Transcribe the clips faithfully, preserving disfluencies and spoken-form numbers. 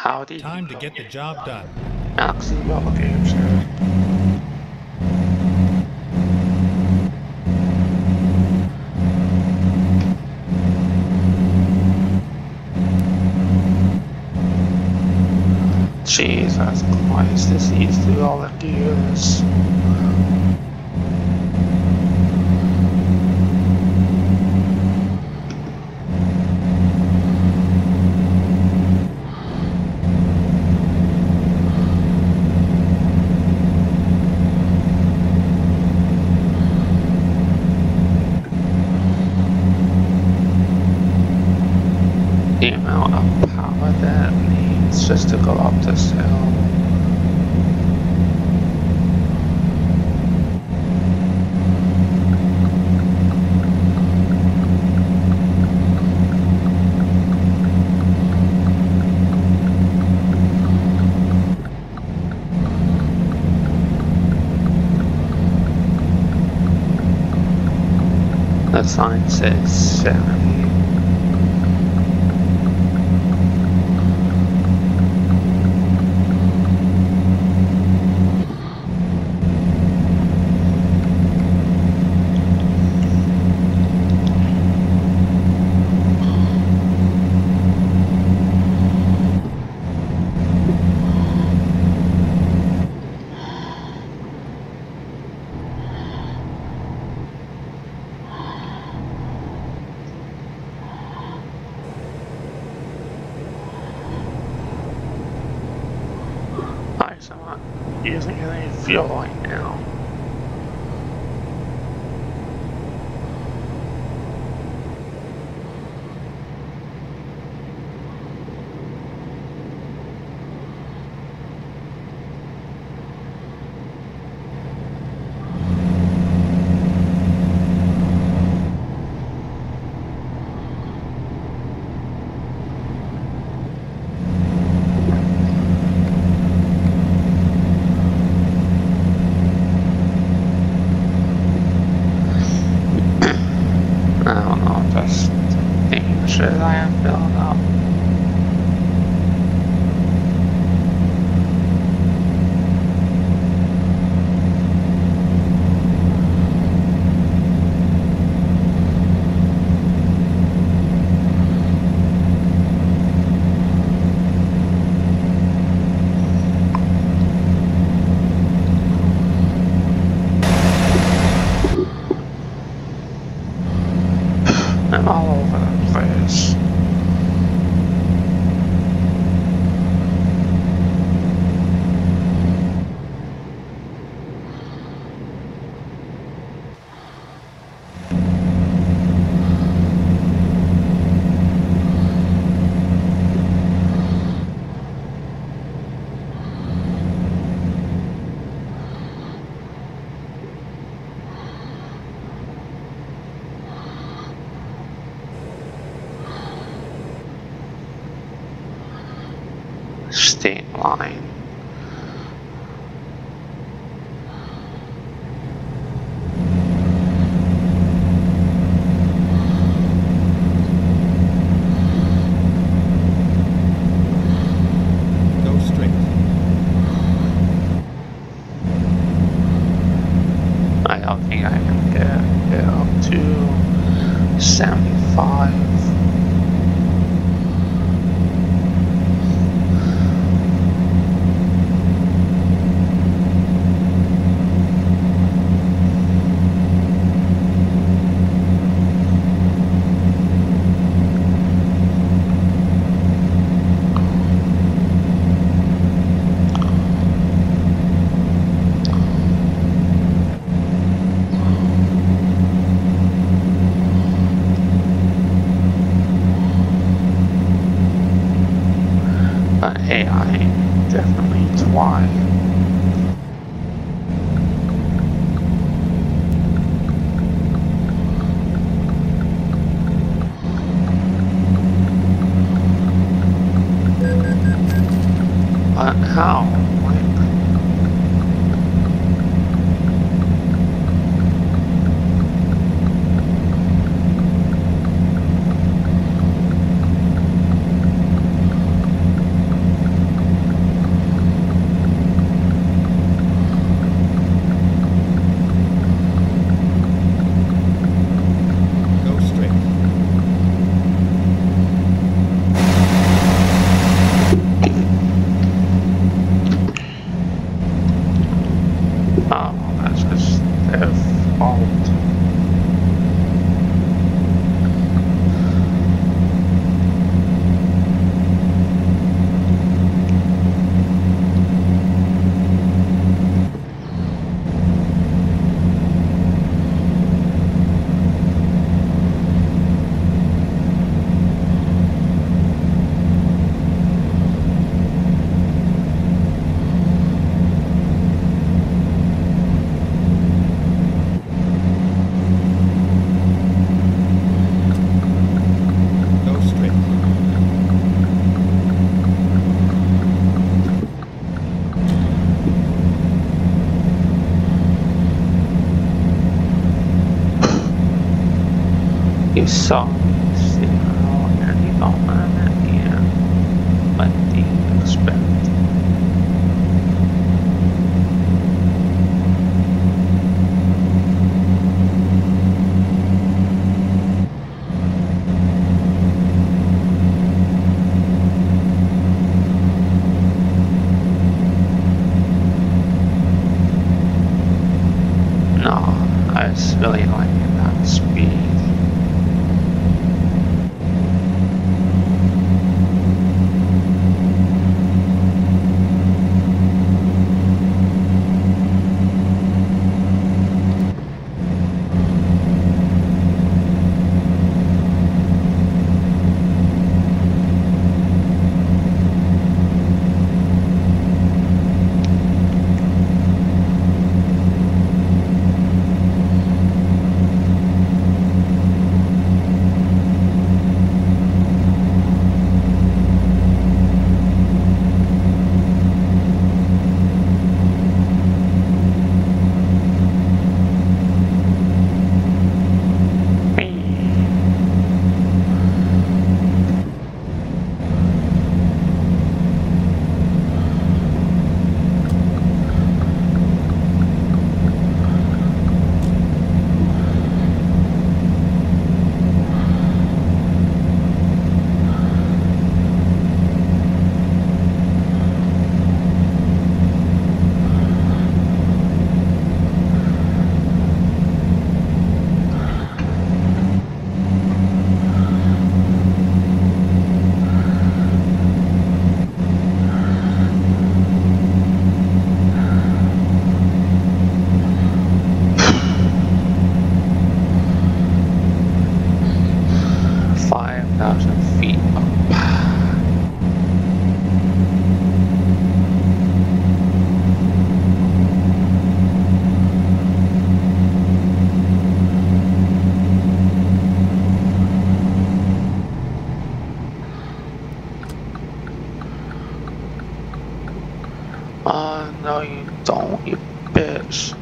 Howdy. Time to get the job done. Alex and Bubble Games here. Jesus Christ, this needs to be all the gears. The amount of power that needs just to go up this hill. The sign says seventy. So I'm not using any fuel right now. I don't know if that's thinking shit I am filling up. I'm all over the place. State line. Go straight. I don't think I can get, get up to seventy-five. But A I definitely why. But how? Like, Besides the energy development and what do you expect? No, I was really liking that speed. five thousand feet up. Uh, no you don't, you bitch.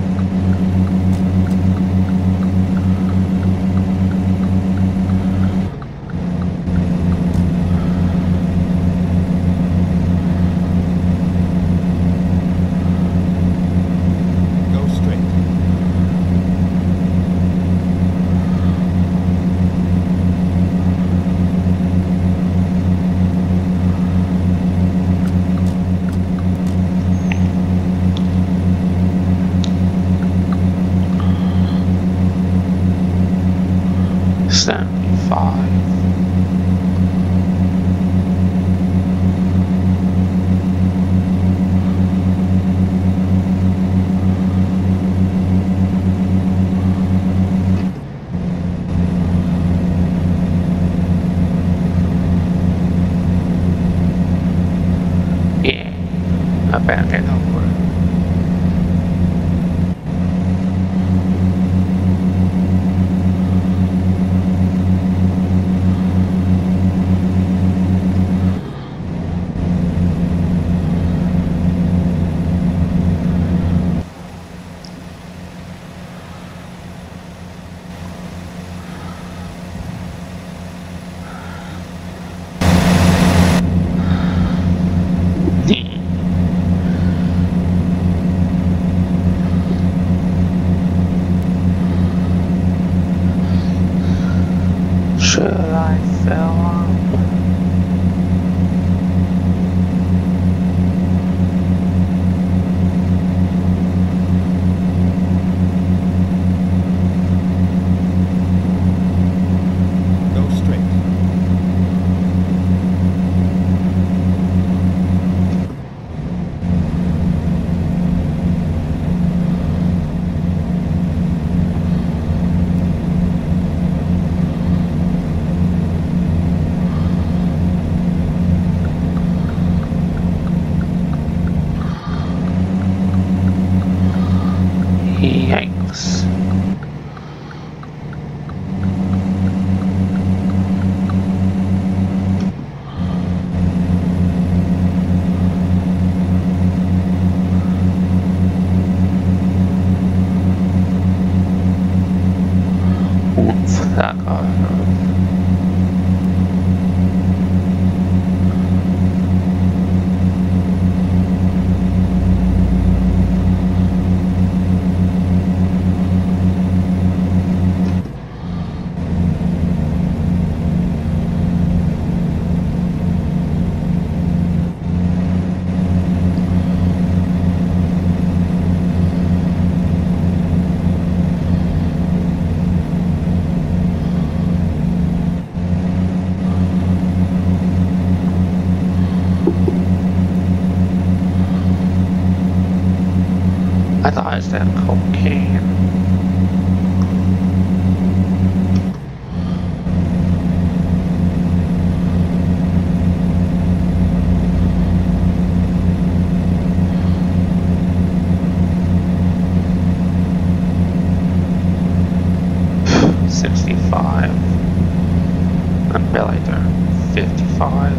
seventy-five. Yeah, I better get over it. I thought it said cocaine. sixty-five. I'm barely doing fifty-five.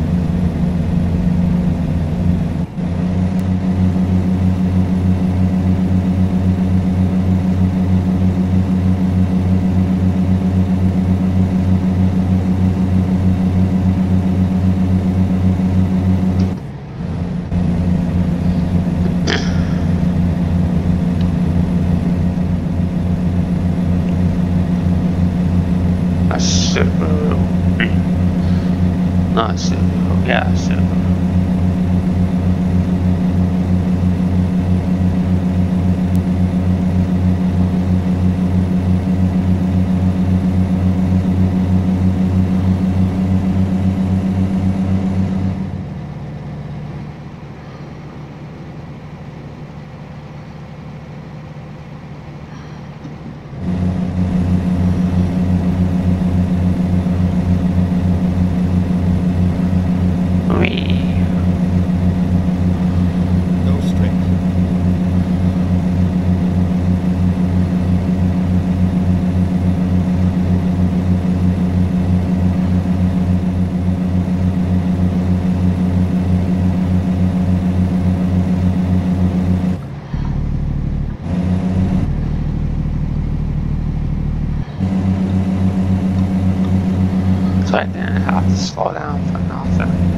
Subaru. Not Subaru, yeah, Subaru. So I didn't have to slow down for nothing.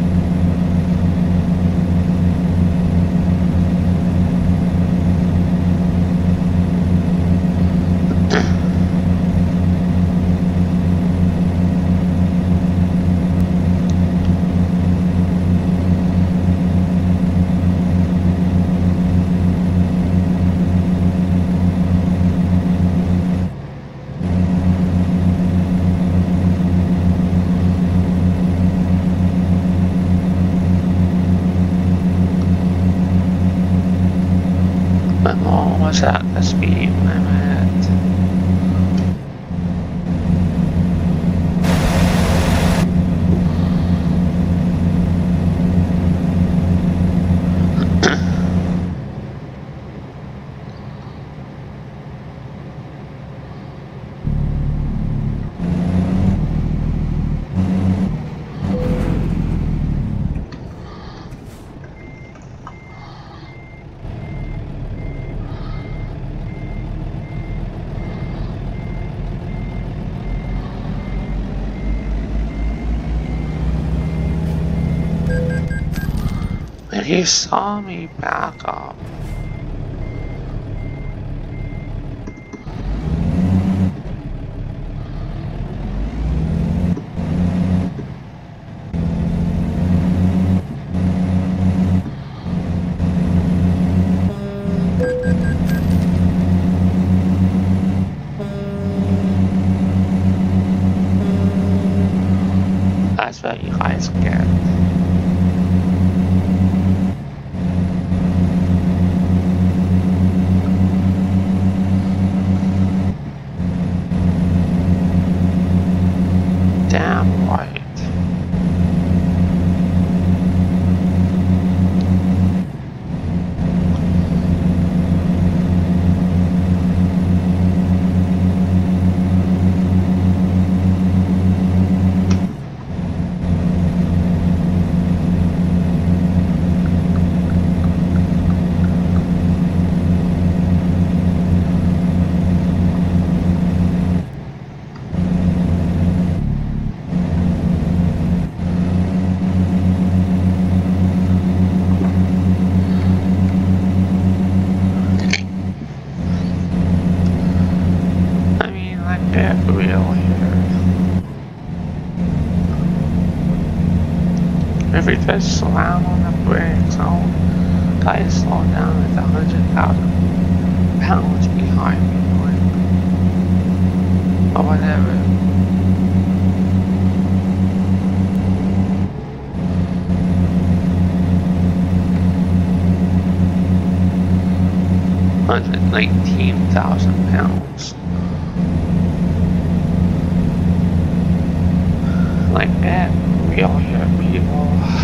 My mom was at the speed limit. And he saw me back up. That's what you guys get. Damn right. If we just slam on the brakes, I'll guy slow down at a hundred thousand pounds behind me, or whatever. hundred nineteen thousand pounds. Like that, real here, people.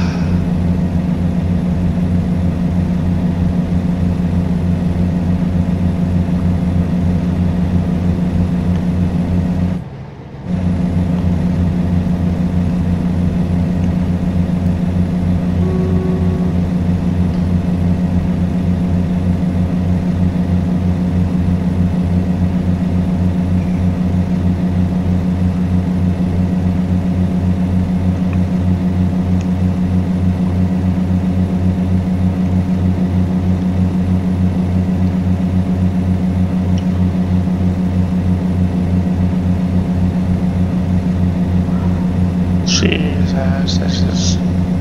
Jesus, this is...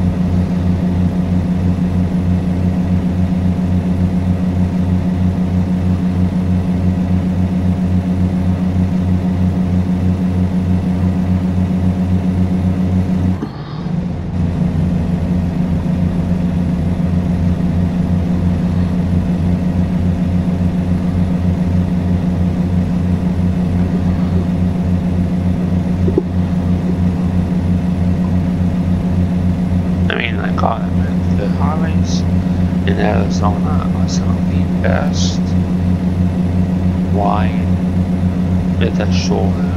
the highways in Arizona are some of the best wide with a shoulder.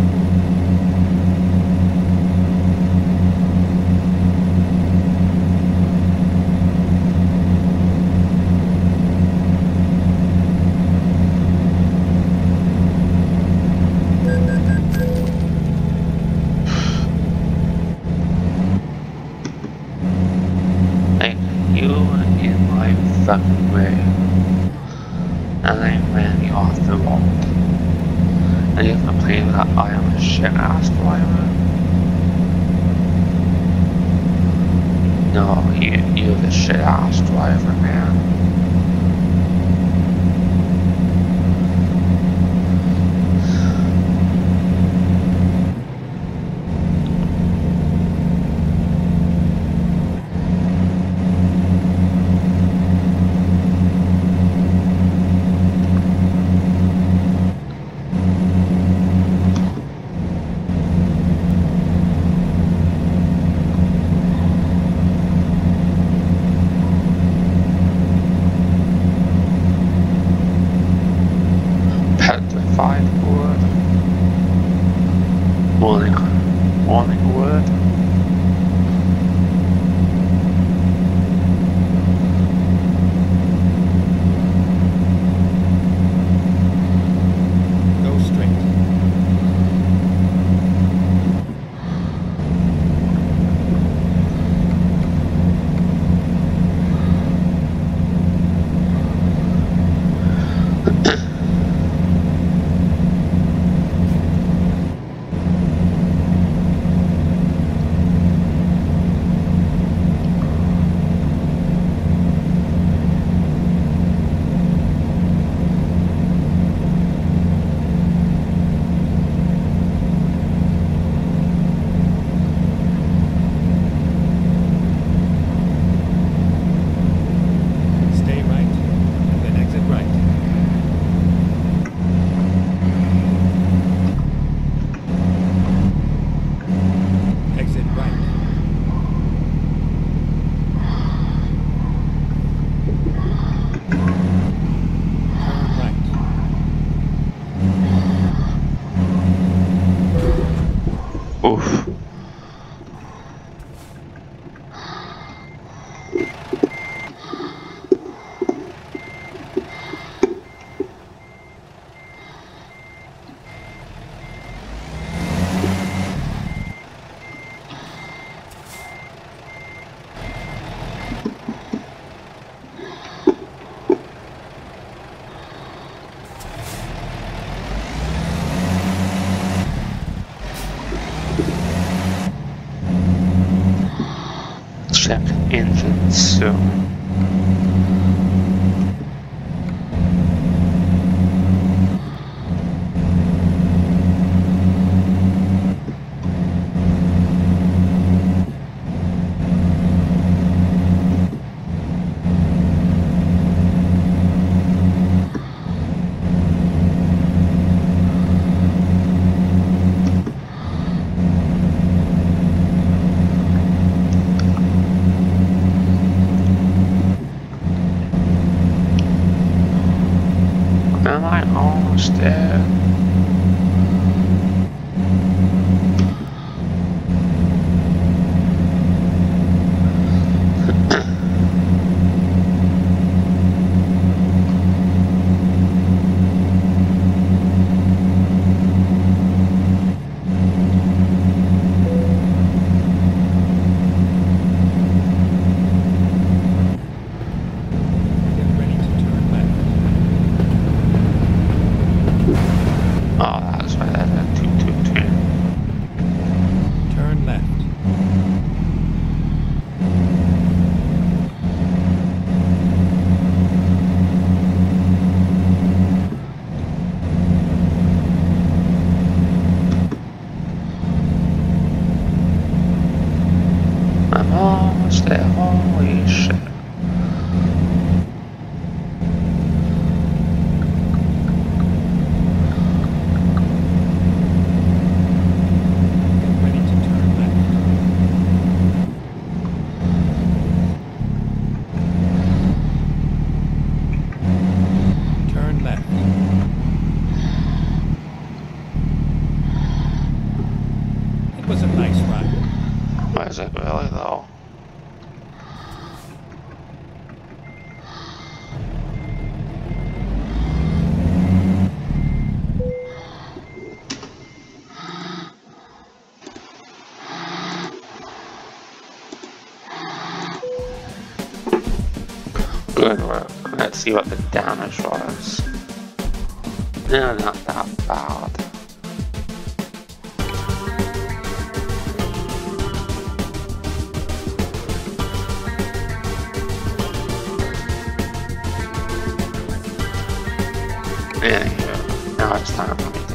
Fucking way, and I ran you off the road, and you complain that I am a shit ass driver. No, you, you're the shit ass driver, man. Morning, morning word. Go straight. Oof. Check engine soon. almost there. I'm almost there, holy shit. Get ready to turn left. Turn left. It was a nice ride. Was it really though? Good work. Let's see what the damage was. No, not that bad. Anywho, now it's time for me